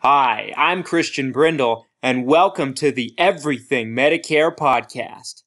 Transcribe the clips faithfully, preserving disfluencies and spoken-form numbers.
Hi, I'm Christian Brindle, and welcome to the Everything Medicare Podcast.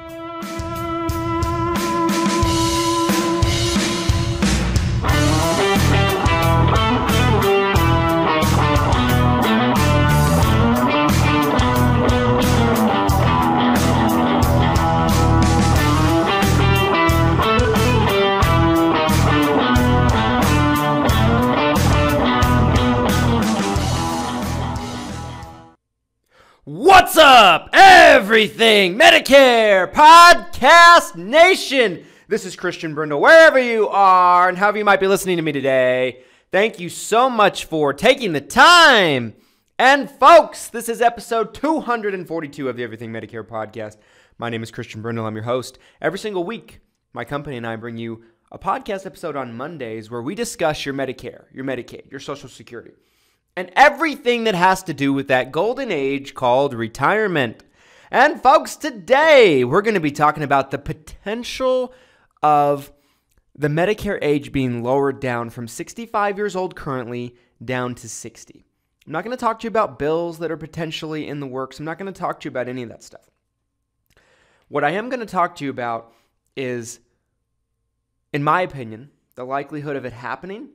What's up, Everything Medicare Podcast Nation? This is Christian Brindle, wherever you are and however you might be listening to me today. Thank you so much for taking the time. And folks, this is episode two hundred forty-two of the Everything Medicare Podcast. My name is Christian Brindle. I'm your host. Every single week, my company and I bring you a podcast episode on Mondays where we discuss your Medicare, your Medicaid, your Social Security, and everything that has to do with that golden age called retirement. And folks, today we're going to be talking about the potential of the Medicare age being lowered down from sixty-five years old currently down to sixty. I'm not going to talk to you about bills that are potentially in the works. I'm not going to talk to you about any of that stuff. What I am going to talk to you about is, in my opinion, the likelihood of it happening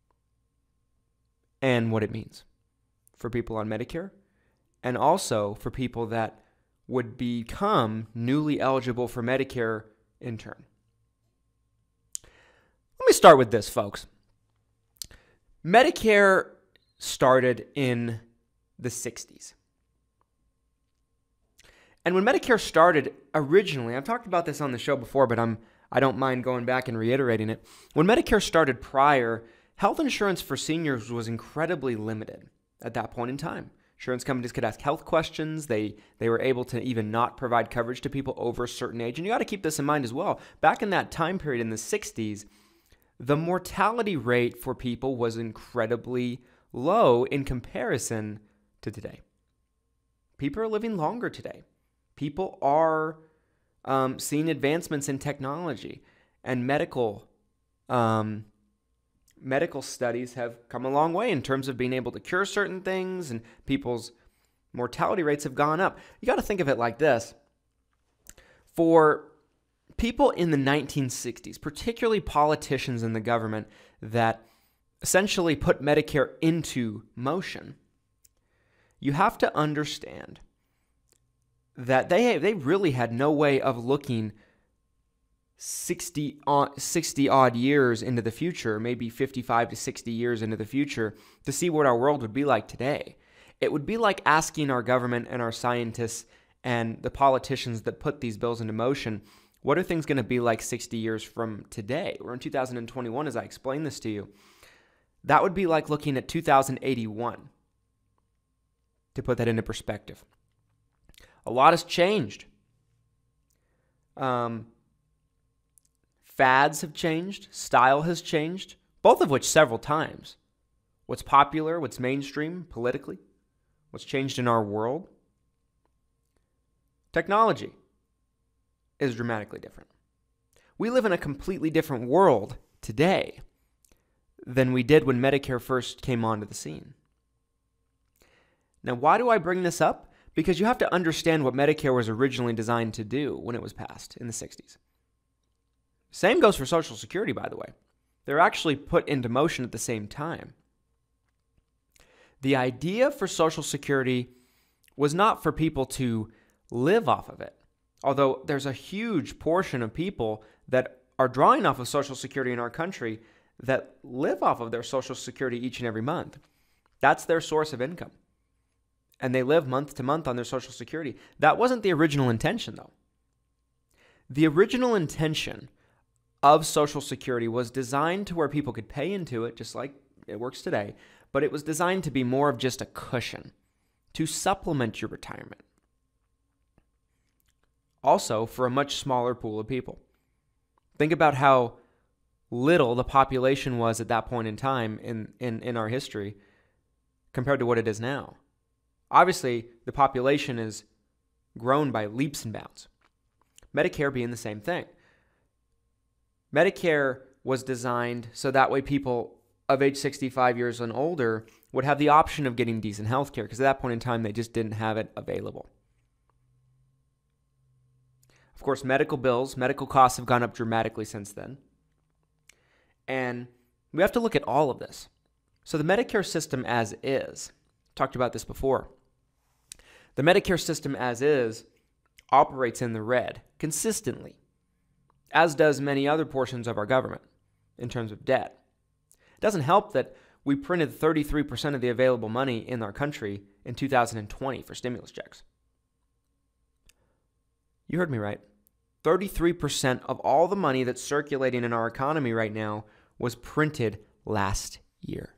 and what it means for people on Medicare, and also for people that would become newly eligible for Medicare in turn. Let me start with this, folks. Medicare started in the sixties. And when Medicare started originally, I've talked about this on the show before, but I'm I don't mind going back and reiterating it. When Medicare started prior, health insurance for seniors was incredibly limited at that point in time. Insurance companies could ask health questions. They they were able to even not provide coverage to people over a certain age. And you got to keep this in mind as well. Back in that time period in the sixties, the mortality rate for people was incredibly low in comparison to today. People are living longer today. People are um, seeing advancements in technology and medical um Medical studies have come a long way in terms of being able to cure certain things, and people's mortality rates have gone up. You got to think of it like this. For people in the nineteen sixties, particularly politicians in the government that essentially put Medicare into motion, you have to understand that they, they really had no way of looking sixty, sixty odd years into the future, maybe fifty-five to sixty years into the future, to see what our world would be like today. It would be like asking our government and our scientists and the politicians that put these bills into motion, what are things going to be like sixty years from today? We're in two thousand twenty-one as I explain this to you. That would be like looking at two thousand eighty-one, to put that into perspective. A lot has changed. Um... Fads have changed, style has changed, both of which several times. What's popular, what's mainstream politically, what's changed in our world. Technology is dramatically different. We live in a completely different world today than we did when Medicare first came onto the scene. Now, why do I bring this up? Because you have to understand what Medicare was originally designed to do when it was passed in the sixties. Same goes for Social Security, by the way. They're actually put into motion at the same time. The idea for Social Security was not for people to live off of it, although there's a huge portion of people that are drawing off of Social Security in our country that live off of their Social Security each and every month. That's their source of income. And they live month to month on their Social Security. That wasn't the original intention, though. The original intention of Social Security was designed to where people could pay into it, just like it works today, but it was designed to be more of just a cushion to supplement your retirement. Also, for a much smaller pool of people. Think about how little the population was at that point in time in, in, in our history compared to what it is now. Obviously, the population is grown by leaps and bounds. Medicare being the same thing. Medicare was designed so that way people of age sixty-five years and older would have the option of getting decent health care, because at that point in time, they just didn't have it available. Of course, medical bills, medical costs have gone up dramatically since then. And we have to look at all of this. So the Medicare system as is, talked about this before. The Medicare system as is operates in the red consistently, as does many other portions of our government in terms of debt. It doesn't help that we printed thirty-three percent of the available money in our country in two thousand twenty for stimulus checks. You heard me right. thirty-three percent of all the money that's circulating in our economy right now was printed last year.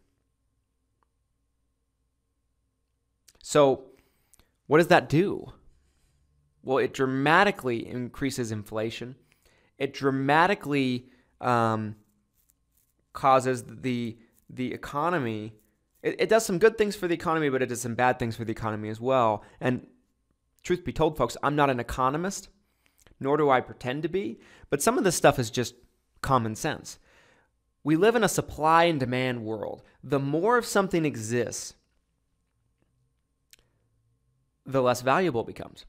So, what does that do? Well, it dramatically increases inflation. It dramatically um, causes the the economy. It, it does some good things for the economy, but it does some bad things for the economy as well. And truth be told, folks, I'm not an economist, nor do I pretend to be, but some of this stuff is just common sense. We live in a supply and demand world. The more of something exists, the less valuable it becomes.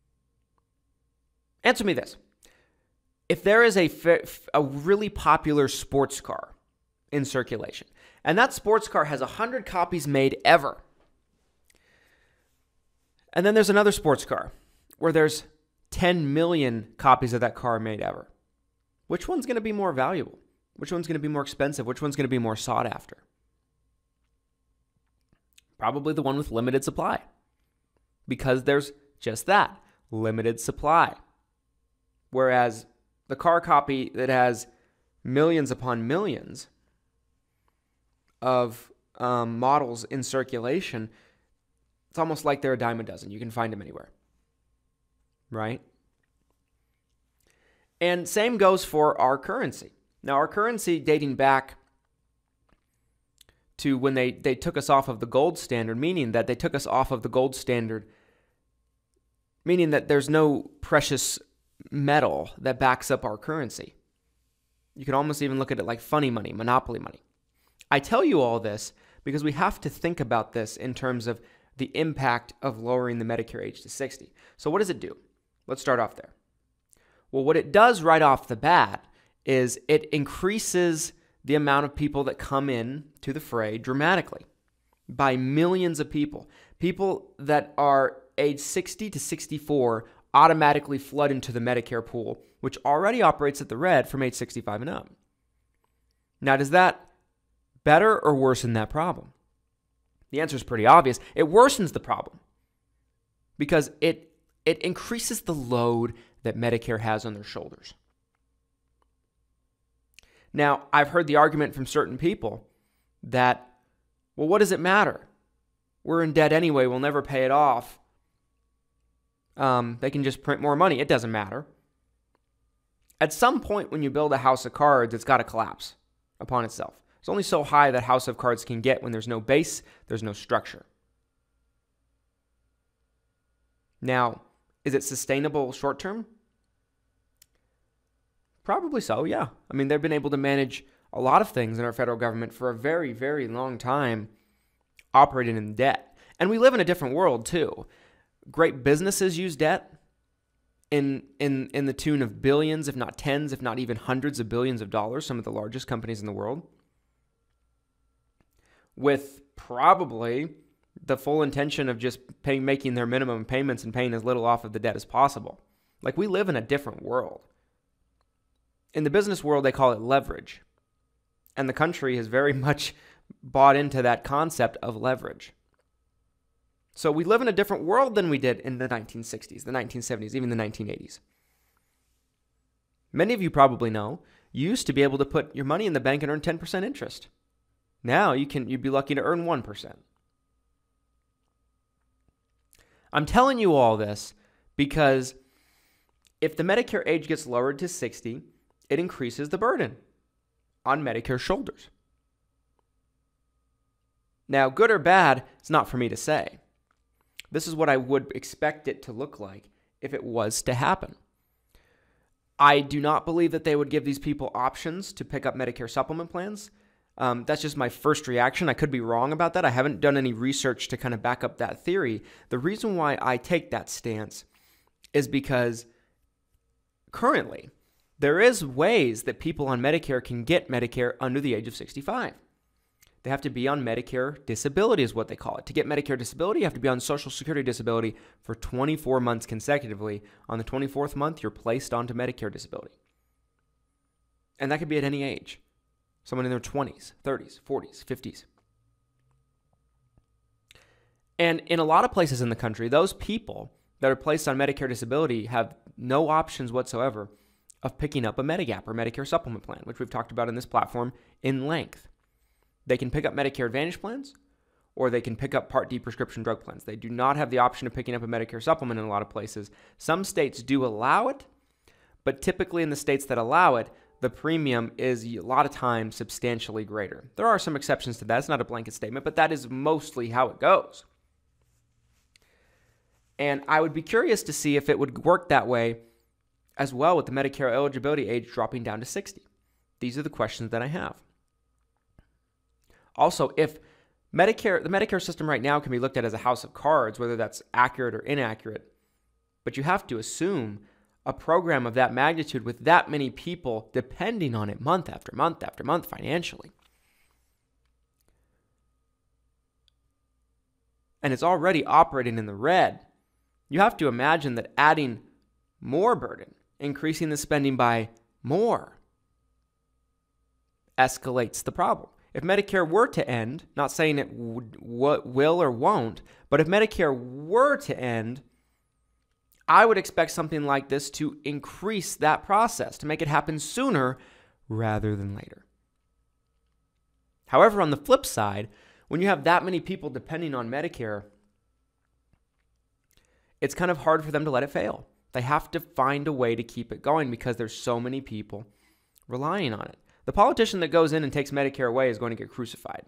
Answer me this. If there is a, a really popular sports car in circulation, and that sports car has one hundred copies made ever, and then there's another sports car where there's ten million copies of that car made ever, which one's going to be more valuable? Which one's going to be more expensive? Which one's going to be more sought after? Probably the one with limited supply, because there's just that, limited supply. Whereas the car copy that has millions upon millions of um, models in circulation, it's almost like they're a dime a dozen. You can find them anywhere, right? And same goes for our currency. Now, our currency dating back to when they, they took us off of the gold standard, meaning that they took us off of the gold standard, meaning that there's no precious metal that backs up our currency. You could almost even look at it like funny money, monopoly money. I tell you all this because we have to think about this in terms of the impact of lowering the Medicare age to sixty. So what does it do? Let's start off there. Well, what it does right off the bat is it increases the amount of people that come in to the fray dramatically by millions of people. People that are age sixty to sixty-four automatically flood into the Medicare pool, which already operates at the red from age sixty-five and up. Now, does that better or worsen that problem? The answer is pretty obvious. It worsens the problem because it it increases the load that Medicare has on their shoulders. Now, I've heard the argument from certain people that, well, what does it matter? We're in debt anyway. We'll never pay it off. Um, they can just print more money. It doesn't matter. At some point when you build a house of cards, it's got to collapse upon itself. It's only so high that house of cards can get when there's no base, there's no structure. Now, is it sustainable short term? Probably so, yeah. I mean, they've been able to manage a lot of things in our federal government for a very, very long time operating in debt. And we live in a different world, too. Great businesses use debt in, in, in the tune of billions, if not tens, if not even hundreds of billions of dollars, some of the largest companies in the world, with probably the full intention of just pay, making their minimum payments and paying as little off of the debt as possible. Like, we live in a different world. In the business world, they call it leverage. And the country has very much bought into that concept of leverage. So we live in a different world than we did in the nineteen sixties, the nineteen seventies, even the nineteen eighties. Many of you probably know, you used to be able to put your money in the bank and earn ten percent interest. Now you can, you'd be lucky to earn one percent. I'm telling you all this because if the Medicare age gets lowered to sixty, it increases the burden on Medicare's shoulders. Now, good or bad, it's not for me to say. This is what I would expect it to look like if it was to happen. I do not believe that they would give these people options to pick up Medicare supplement plans. Um, that's just my first reaction. I could be wrong about that. I haven't done any research to kind of back up that theory. The reason why I take that stance is because currently there is ways that people on Medicare can get Medicare under the age of sixty-five. They have to be on Medicare disability is what they call it. To get Medicare disability, you have to be on Social Security disability for twenty-four months consecutively. On the twenty-fourth month, you're placed onto Medicare disability. And that could be at any age. Someone in their twenties, thirties, forties, fifties. And in a lot of places in the country, those people that are placed on Medicare disability have no options whatsoever of picking up a Medigap or Medicare supplement plan, which we've talked about in this platform in length. They can pick up Medicare Advantage plans, or they can pick up Part D prescription drug plans. They do not have the option of picking up a Medicare supplement in a lot of places. Some states do allow it, but typically in the states that allow it, the premium is a lot of times substantially greater. There are some exceptions to that. It's not a blanket statement, but that is mostly how it goes. And I would be curious to see if it would work that way as well with the Medicare eligibility age dropping down to sixty. These are the questions that I have. Also, if Medicare, the Medicare system right now can be looked at as a house of cards, whether that's accurate or inaccurate, but you have to assume a program of that magnitude with that many people depending on it month after month after month financially. And it's already operating in the red. You have to imagine that adding more burden, increasing the spending by more, escalates the problem. If Medicare were to end, not saying it would, will or won't, but if Medicare were to end, I would expect something like this to increase that process, to make it happen sooner rather than later. However, on the flip side, when you have that many people depending on Medicare, it's kind of hard for them to let it fail. They have to find a way to keep it going because there's so many people relying on it. The politician that goes in and takes Medicare away is going to get crucified.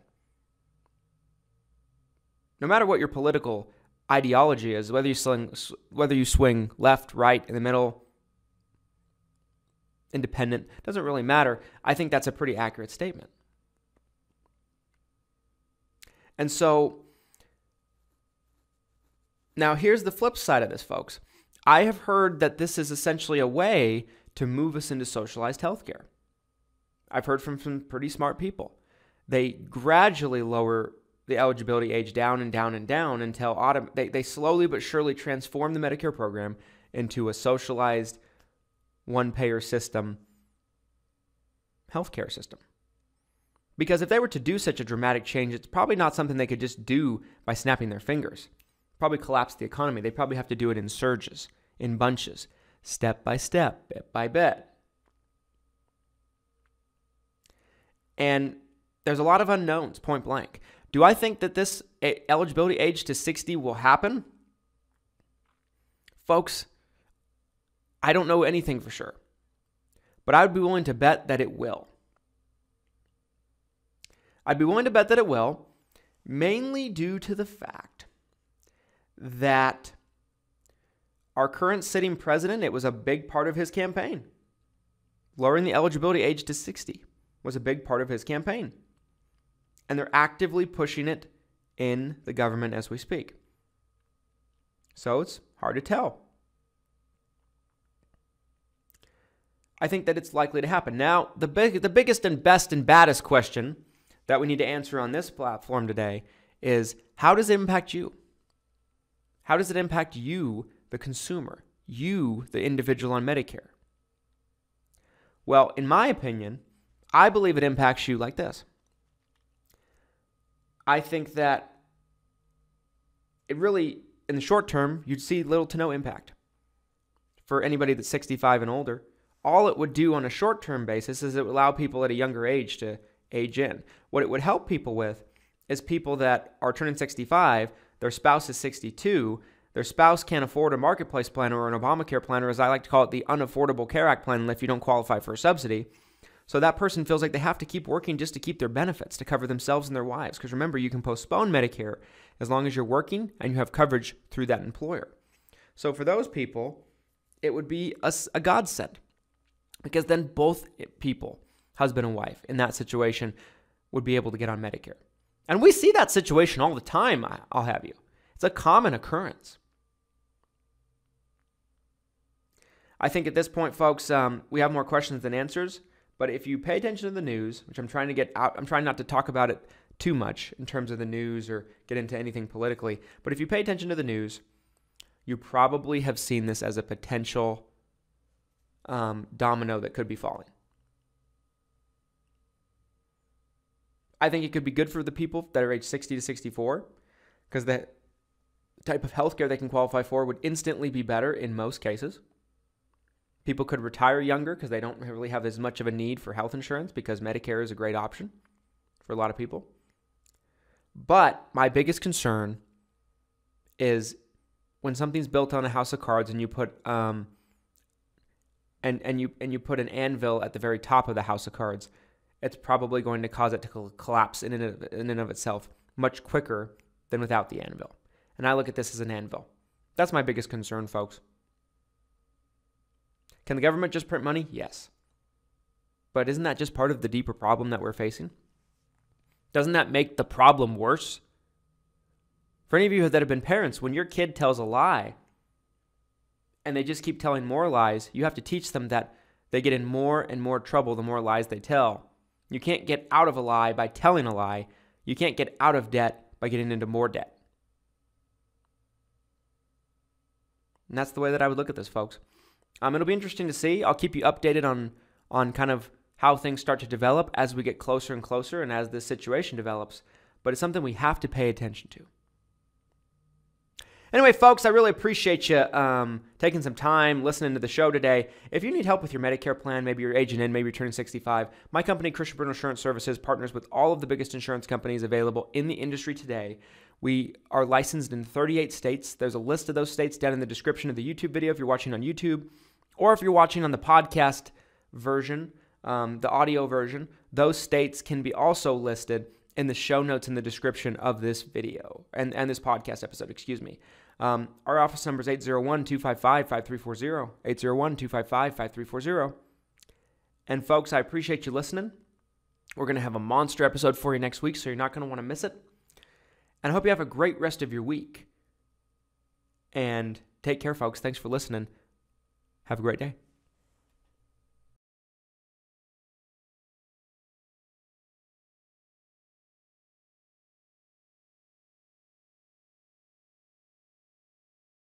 No matter what your political ideology is, whether you swing, whether you swing left, right, in the middle, independent, doesn't really matter. I think that's a pretty accurate statement. And so, now here's the flip side of this, folks. I have heard that this is essentially a way to move us into socialized healthcare. I've heard from some pretty smart people. They gradually lower the eligibility age down and down and down until autom- they, they slowly but surely transform the Medicare program into a socialized one-payer system healthcare system. Because if they were to do such a dramatic change, it's probably not something they could just do by snapping their fingers. Probably collapse the economy. They probably have to do it in surges, in bunches, step by step, bit by bit. And there's a lot of unknowns, point blank. Do I think that this eligibility age to sixty will happen? Folks, I don't know anything for sure, but I would be willing to bet that it will. I'd be willing to bet that it will, mainly due to the fact that our current sitting president, it was a big part of his campaign. Lowering the eligibility age to sixty was a big part of his campaign. And they're actively pushing it in the government as we speak. So it's hard to tell. I think that it's likely to happen. Now, the big, the biggest and best and baddest question that we need to answer on this platform today is, how does it impact you? How does it impact you, the consumer, you, the individual on Medicare? Well, in my opinion, I believe it impacts you like this. I think that it really, in the short term, you'd see little to no impact for anybody that's sixty-five and older. All it would do on a short-term basis is it would allow people at a younger age to age in. What it would help people with is people that are turning sixty-five, their spouse is sixty-two, their spouse can't afford a marketplace plan or an Obamacare plan, or as I like to call it, the Unaffordable Care Act plan if you don't qualify for a subsidy. So that person feels like they have to keep working just to keep their benefits, to cover themselves and their wives. Because remember, you can postpone Medicare as long as you're working and you have coverage through that employer. So for those people, it would be a, a godsend. Because then both people, husband and wife, in that situation, would be able to get on Medicare. And we see that situation all the time, I'll have you. It's a common occurrence. I think at this point, folks, um, we have more questions than answers. But if you pay attention to the news, which I'm trying to get out, I'm trying not to talk about it too much in terms of the news or get into anything politically. But if you pay attention to the news, you probably have seen this as a potential um, domino that could be falling. I think it could be good for the people that are age sixty to sixty-four because the type of healthcare they can qualify for would instantly be better in most cases. People could retire younger because they don't really have as much of a need for health insurance because Medicare is a great option for a lot of people. But my biggest concern is when something's built on a house of cards and you put um and and you and you put an anvil at the very top of the house of cards, it's probably going to cause it to collapse in and of, in and of itself much quicker than without the anvil. And I look at this as an anvil. That's my biggest concern, folks. Can the government just print money? Yes. But isn't that just part of the deeper problem that we're facing? Doesn't that make the problem worse? For any of you that have been parents, when your kid tells a lie and they just keep telling more lies, you have to teach them that they get in more and more trouble the more lies they tell. You can't get out of a lie by telling a lie. You can't get out of debt by getting into more debt. And that's the way that I would look at this, folks. Um, it'll be interesting to see. I'll keep you updated on, on kind of how things start to develop as we get closer and closer and as this situation develops. But it's something we have to pay attention to. Anyway, folks, I really appreciate you um, taking some time listening to the show today. If you need help with your Medicare plan, maybe you're aging in, maybe you're turning sixty-five, my company, Christian Brindle Insurance Services, partners with all of the biggest insurance companies available in the industry today. We are licensed in thirty-eight states. There's a list of those states down in the description of the YouTube video if you're watching on YouTube. Or if you're watching on the podcast version, um, the audio version, those states can be also listed in the show notes in the description of this video and, and this podcast episode, excuse me. Um, our office number is eight zero one, two five five, five three four zero, eight zero one, two five five, five three four zero. And folks, I appreciate you listening. We're going to have a monster episode for you next week, so you're not going to want to miss it. And I hope you have a great rest of your week. And take care, folks. Thanks for listening. Have a great day.